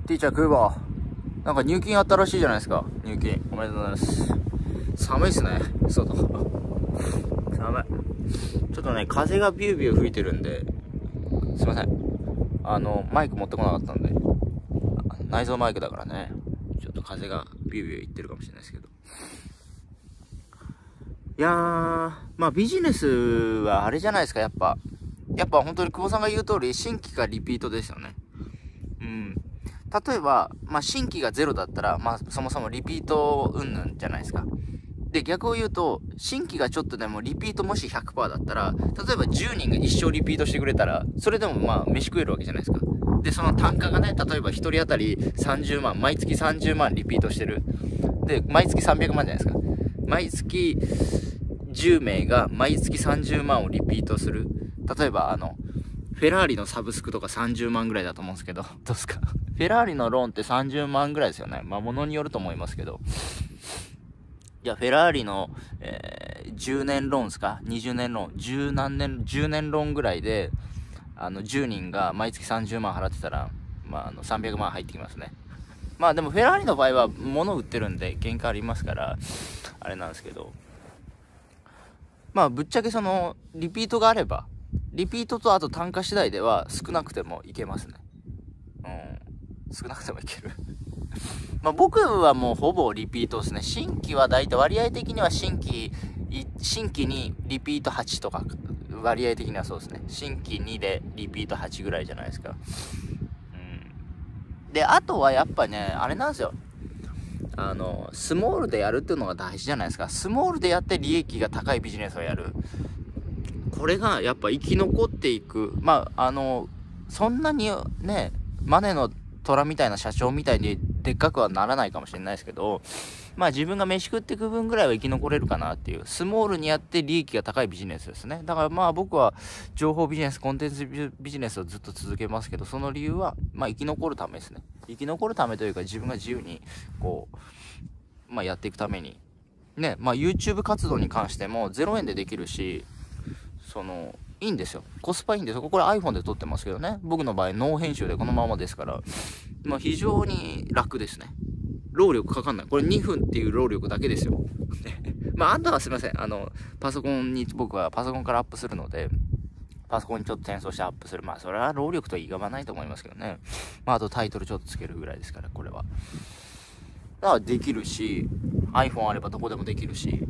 ティーチャークーバー。なんか入金あったらしいじゃないですか。入金。おめでとうございます。寒いっすね。外。寒い。ちょっとね、風がビュービュー吹いてるんで、すいません。マイク持ってこなかったんで。内蔵マイクだからね。ちょっと風がビュービューいってるかもしれないですけど。いやー、まあビジネスはあれじゃないですか、やっぱ本当に久保さんが言う通り、新規かリピートですよね。うん。例えば、まあ新規がゼロだったら、まあそもそもリピートうんぬんじゃないですか。で、逆を言うと、新規がちょっとでもリピートもし 100% だったら、例えば10人が一生リピートしてくれたら、それでもまあ飯食えるわけじゃないですか。で、その単価がね、例えば1人当たり30万、毎月30万リピートしてる。で、毎月300万じゃないですか。毎月10名が毎月30万をリピートする。例えばフェラーリのサブスクとか30万ぐらいだと思うんですけど、どうですか？フェラーリのローンって30万ぐらいですよね。まあ物によると思いますけど。いや、フェラーリの、10年ローンですか ?20 年ローン、10年ローンぐらいで、10人が毎月30万払ってたら、まあ、300万入ってきますね。まあでもフェラーリの場合は物売ってるんで原価ありますから、あれなんですけど。まあぶっちゃけリピートがあれば、リピートとあと単価次第では少なくてもいけますね。うん。少なくてもいける。まあ僕はもうほぼリピートですね。新規は大体割合的には新規にリピート8とか、割合的にはそうですね。新規2でリピート8ぐらいじゃないですか。で、あとはやっぱね、あれなんですよ。スモールでやるっていうのが大事じゃないですか。スモールでやって利益が高いビジネスをやる。これがやっぱ生き残っていく。まあ、そんなにね、マネの虎みたいな社長みたいにでっかくはならないかもしれないですけど、まあ自分が飯食っていく分ぐらいは生き残れるかなっていう、スモールにやって利益が高いビジネスですね。だからまあ僕は情報ビジネス、コンテンツビジネスをずっと続けますけど、その理由はまあ生き残るためですね。生き残るためというか、自分が自由にこう、まあやっていくために。ね、まあ YouTube 活動に関しても0円でできるし、いいんですよ。コスパいいんですよ。これ iPhone で撮ってますけどね。僕の場合ノー編集でこのままですから、まあ非常に楽ですね。労力かかんない。これ2分っていう労力だけですよ。まああとはすいません。僕はパソコンからアップするので、パソコンにちょっと転送してアップする。まあそれは労力と言わないと思いますけどね。まああとタイトルちょっとつけるぐらいですから、これは。だからできるし、iPhone あればどこでもできるし、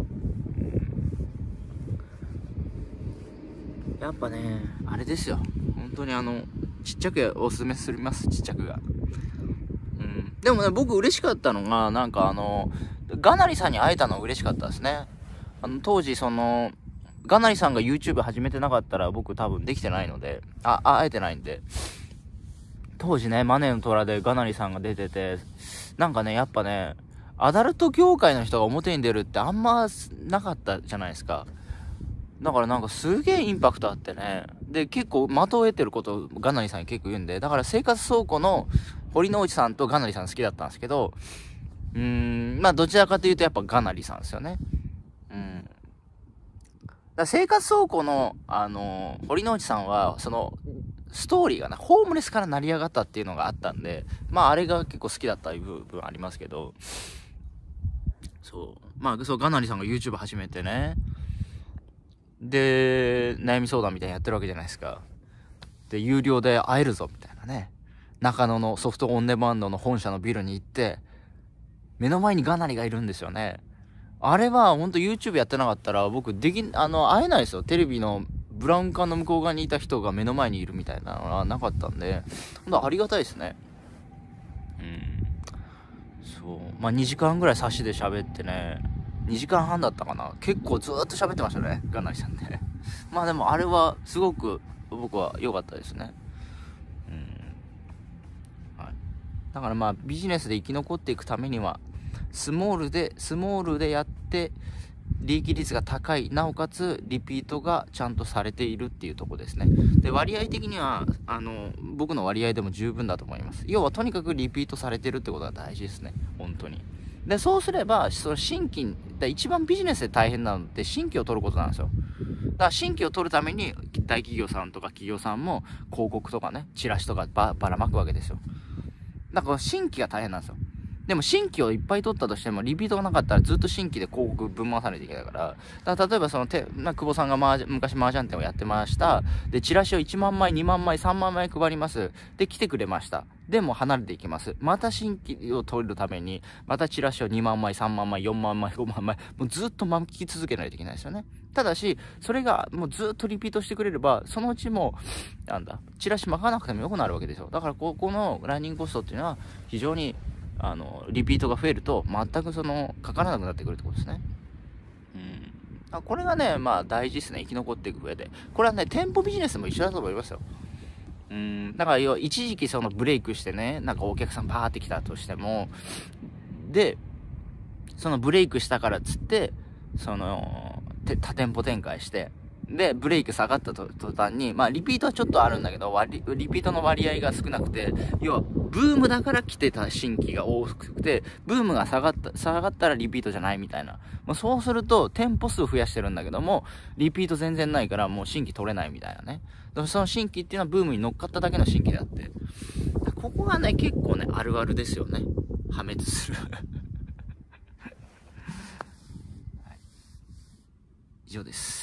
やっぱね、あれですよ。本当にちっちゃくおすすめすります、ちっちゃくが。でもね、僕嬉しかったのが、なんかガナリさんに会えたの嬉しかったですね。当時ガナリさんが YouTube 始めてなかったら僕多分できてないので、会えてないんで。当時ね、マネーの虎でガナリさんが出てて、なんかね、やっぱね、アダルト業界の人が表に出るってあんまなかったじゃないですか。だからなんかすげえインパクトあってね。で、結構的を得てることをガナリさんに結構言うんで、だから生活倉庫の堀之内さんとガナリさん好きだったんですけど、まあどちらかというとやっぱガナリさんですよね。だ生活倉庫の、堀之内さんは、ストーリーがね、ホームレスから成り上がったっていうのがあったんで、まああれが結構好きだった部分ありますけど、まあガナリさんが YouTube 始めてね、で、悩み相談みたいにやってるわけじゃないですか。で、有料で会えるぞ、みたいなね。中野のソフトオンデマンドの本社のビルに行って、目の前にガナリがいるんですよね。あれは、ほんと YouTube やってなかったら、僕、会えないですよ。テレビのブラウン管の向こう側にいた人が目の前にいるみたいなのはなかったんで、ほんとありがたいですね。まあ、2時間ぐらい差しで喋ってね、2時間半だったかな。結構ずーっと喋ってましたね、ガナリさんね。まあでもあれはすごく僕は良かったですね。はい。だからまあビジネスで生き残っていくためには、スモールでやって、利益率が高い、なおかつリピートがちゃんとされているっていうところですね。で、割合的には僕の割合でも十分だと思います。要はとにかくリピートされてるってことが大事ですね、本当に。で、そうすれば新規一番ビジネスで大変なのって新規を取ることなんですよ。だから新規を取るために大企業さんとか企業さんも広告とかね、チラシとかばらまくわけですよ。 だから新規が大変なんですよ。でも新規をいっぱい取ったとしても、リピートがなかったらずっと新規で広告ぶん回さないといけないから、例えば久保さんが昔麻雀店をやってました。で、チラシを1万枚、2万枚、3万枚配ります。で、来てくれました。でも離れていきます。また新規を取るために、またチラシを2万枚、3万枚、4万枚、5万枚、もうずっと巻き続けないといけないですよね。ただし、それがもうずっとリピートしてくれれば、そのうちもチラシ巻かなくてもよくなるわけですよ。だから、ここのランニングコストっていうのは、非常に、リピートが増えると、全くかからなくなってくるってことですね。これがね、まあ大事ですね。生き残っていく上で。これはね、店舗ビジネスも一緒だと思いますよ。だから、一時期ブレイクしてね、なんかお客さんパーって来たとしても、で、そのブレイクしたからっつって、多店舗展開して、で、ブレイク下がった途端に、まあ、リピートはちょっとあるんだけど、リピートの割合が少なくて、要は、ブームだから来てた新規が多くて、ブームが下がったらリピートじゃないみたいな。まあ、そうすると、店舗数増やしてるんだけども、リピート全然ないから、もう新規取れないみたいなね。その新規っていうのはブームに乗っかっただけの新規であって。ここがね、結構ね、あるあるですよね。破滅する。以上です。